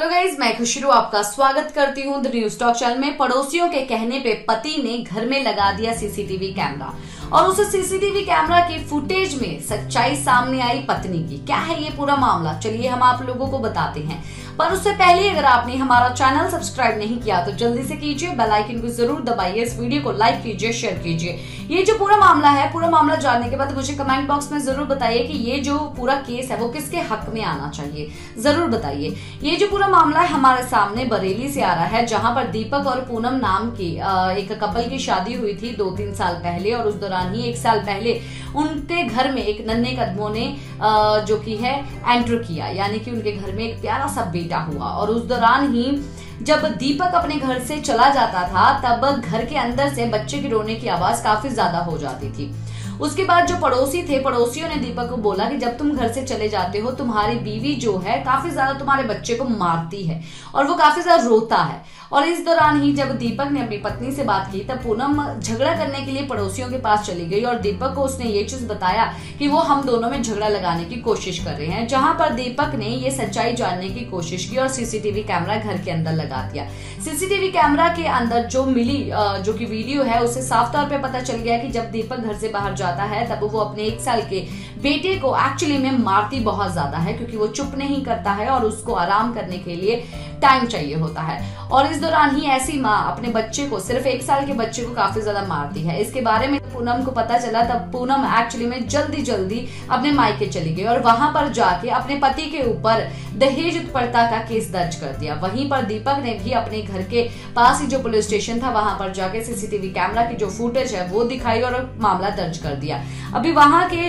Hello guys, मैं खुशरू आपका स्वागत करती हूँ द न्यूज टॉक चैनल में। पड़ोसियों के कहने पे पति ने घर में लगा दिया सीसीटीवी कैमरा और उस सीसीटीवी कैमरा की फुटेज में सच्चाई सामने आई पत्नी की। क्या है ये पूरा मामला, चलिए हम आप लोगों को बताते हैं। पर उससे पहले अगर आपने हमारा चैनल सब्सक्राइब नहीं किया तो जल्दी से कीजिए, बेल आइकन को जरूर दबाइए, इस वीडियो को लाइक कीजिए, शेयर कीजिए। ये जो पूरा मामला है, पूरा मामला जानने के बाद मुझे कमेंट बॉक्स में जरूर बताइए कि ये जो पूरा केस है वो किसके हक में आना चाहिए, जरूर बताइए। ये जो पूरा मामला है हमारे सामने बरेली से आ रहा है, जहां पर दीपक और पूनम नाम की एक कपल की शादी हुई थी 2-3 साल पहले, और उस दौरान ही 1 साल पहले उनके घर में एक नन्हे कदमों ने जो की है एंटर किया, यानी कि उनके घर में एक प्यारा सा बेटा हुआ। और उस दौरान ही जब दीपक अपने घर से चला जाता था तब घर के अंदर से बच्चे की रोने की आवाज काफी ज्यादा हो जाती थी। उसके बाद जो पड़ोसी थे, पड़ोसियों ने दीपक को बोला कि जब तुम घर से चले जाते हो तुम्हारी बीवी जो है काफी ज्यादा तुम्हारे बच्चे को मारती है और वो काफी ज्यादा रोता है। और इस दौरान ही जब दीपक ने अपनी पत्नी से बात की तब पूनम झगड़ा करने के लिए पड़ोसियों के पास चली गई और दीपक को उसने ये चीज बताया कि वो हम दोनों में झगड़ा लगाने की कोशिश कर रहे हैं, जहां पर दीपक ने ये सच्चाई जानने की कोशिश की और सीसीटीवी कैमरा घर के अंदर लगा दिया। सीसीटीवी कैमरा के अंदर जो मिली जो की वीडियो है उससे साफ तौर पर पता चल गया कि जब दीपक घर से बाहर जाता है तब वो अपने 1 साल के बेटे को एक्चुअली में मारती बहुत ज्यादा है, क्योंकि वो चुप नहीं करता है और उसको आराम करने के लिए टाइम चाहिए होता है। और इस दौरान ही ऐसी माँ अपने बच्चे को, सिर्फ 1 साल के बच्चे को काफी ज्यादा मारती है। इसके बारे में पूनम को पता चला तब पूनम एक्चुअली में जल्दी अपने मायके चली गई और वहां पर जाके अपने पति के ऊपर दहेज उत्पीड़नता का केस दर्ज कर दिया। वहीं पर दीपक ने भी अपने घर के पास ही जो पुलिस स्टेशन था वहां पर जाके सीसीटीवी कैमरा की जो फुटेज है वो दिखाई और मामला दर्ज कर दिया। अभी वहां के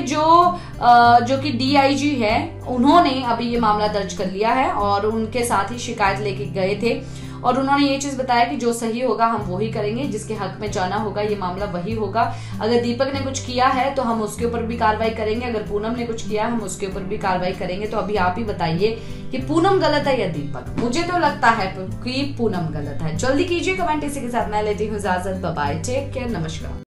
जो कि डीआईजी है उन्होंने अभी ये मामला दर्ज कर लिया है और उनके साथ ही शिकायत लेके गए थे और उन्होंने ये चीज बताया कि जो सही होगा हम वो ही करेंगे, जिसके हक में जाना होगा ये मामला वही होगा। अगर दीपक ने कुछ किया है तो हम उसके ऊपर भी कार्रवाई करेंगे, अगर पूनम ने कुछ किया हम उसके ऊपर भी कार्रवाई करेंगे। तो अभी आप ही बताइए कि पूनम गलत है या दीपक? मुझे तो लगता है कि पूनम गलत है। जल्दी कीजिए कमेंट। इसी के साथ मैं लेती हूँ इजाजत, बाय बाय, टेक केयर, नमस्कार।